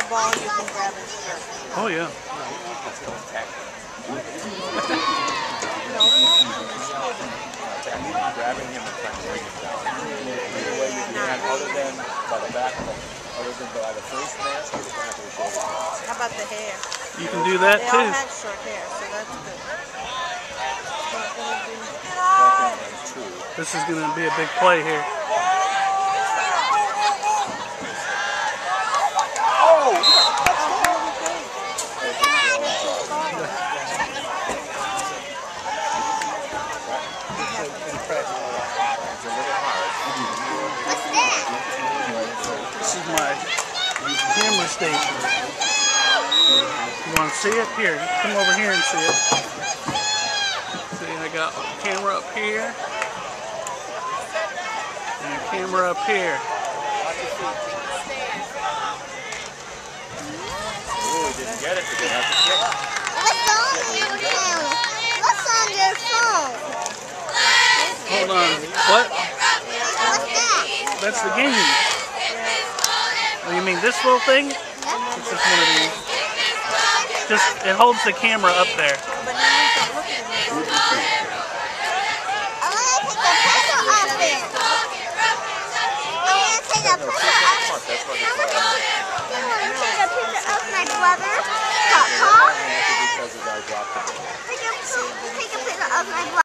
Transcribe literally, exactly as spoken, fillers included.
ball, you can grab his shirt. Oh, yeah. No, grabbing him and trying to bring him down. Either way you can, other than by the back of the, other than by the face mask or the back of the shoulder. how about the hair? You can do that They too. all have short hair, so that's good. This is going to be a big play here. Oh! This is my camera station. You want to see it? Here, come over here and see it. See, I got a camera up here. And a camera up here. Ooh, didn't get it, but didn't have to kick. What's on your phone? What's on your phone? Hold on. What? What's that? That's the game. Oh, you mean this little thing? It's just one of these. Just, it holds the camera up there. But now you can look at it. I want to take a picture of it. I want to take a picture of it. I want to take a picture of my brother. Papa. Take a picture of my brother.